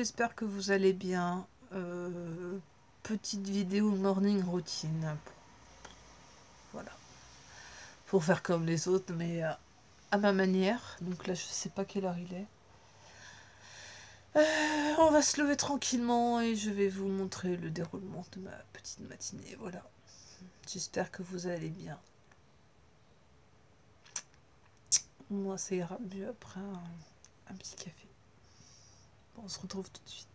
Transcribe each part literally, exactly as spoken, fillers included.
j'espère que vous allez bien. Euh, petite vidéo morning routine. Voilà. Pour faire comme les autres, mais euh, à ma manière. Donc là, je sais pas quelle heure il est. Euh, on va se lever tranquillement et je vais vous montrer le déroulement de ma petite matinée. Voilà. J'espère que vous allez bien. Moi, ça ira mieux après un, un petit café. Bon, on se retrouve tout de suite.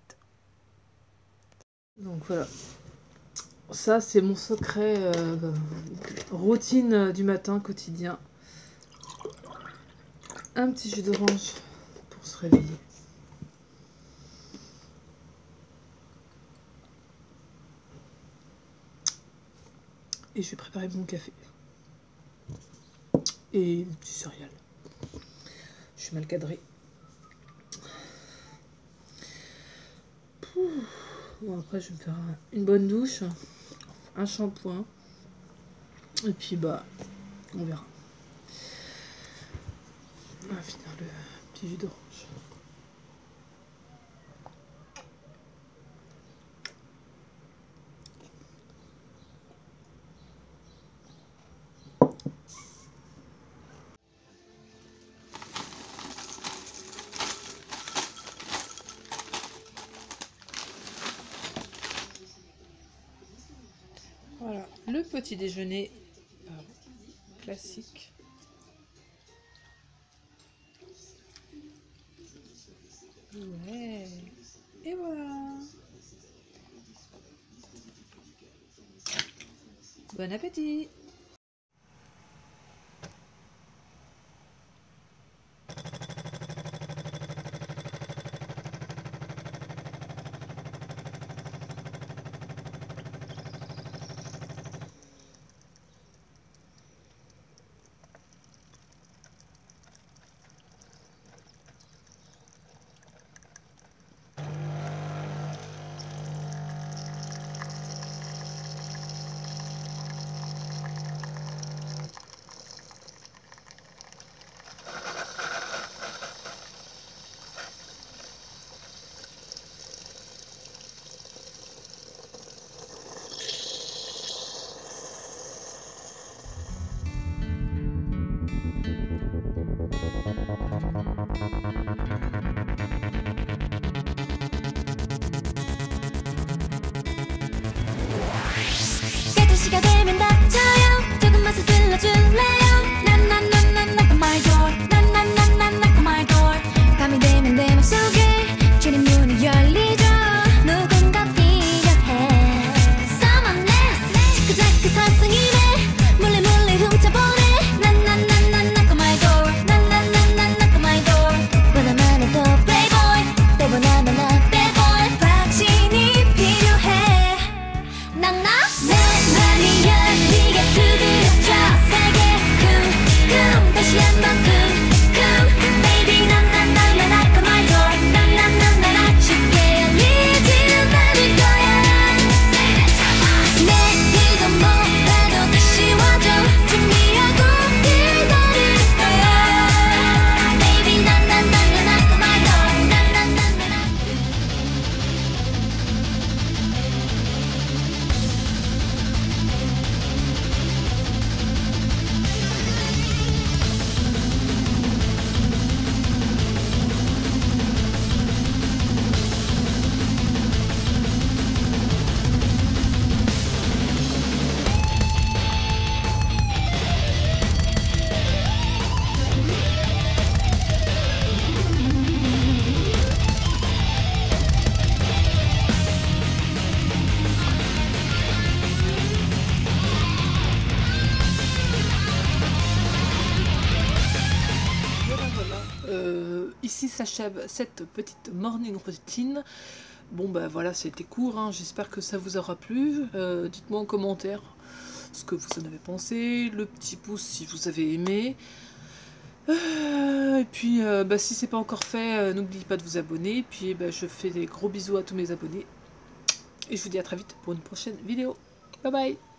Donc voilà. Ça, c'est mon secret euh, routine du matin quotidien. Un petit jus d'orange pour se réveiller. Et je vais préparer mon café. Et du céréales. Je suis mal cadrée. Bon, après, je vais me faire une bonne douche, un shampoing. Et puis, bah, on verra. On va finir le petit jus d'orange. Voilà, le petit déjeuner euh, classique. Ouais, et voilà. Bon appétit. 시가 되면 닥쳐요. 조금만 서둘러 줄래요. 난난난난 knock on my door. 난난난난 knock on my door. 밤이 되면 내 맘속에 주린 문이 열리죠. 누군가 필요해. Someone else. 자꾸자꾸 서성이네. 몰래 몰래 훔쳐보네. 난난난난 knock on my door. 난난난난 knock on my door. 원하면 해도 playboy. 때보나 나 bad boy. 확신이 필요해. 난 나. 다시 한번 쿵쿵 Baby 난 난 난 난 knock on my door. 난 난 난 난 쉽게 열리지는 않을 거야. 내일도 뭐라도 다시 와줘. 준비하고 기다릴 거야. Baby 난 난 난 난 knock on my door. 난 난 난 난 Euh, ici s'achève cette petite morning routine. Bon bah voilà, c'était court, hein. J'espère que ça vous aura plu. Euh, dites-moi en commentaire ce que vous en avez pensé, le petit pouce si vous avez aimé. Euh, et puis euh, bah, si c'est pas encore fait, euh, n'oubliez pas de vous abonner. Et puis bah, je fais des gros bisous à tous mes abonnés. Et je vous dis à très vite pour une prochaine vidéo. Bye bye.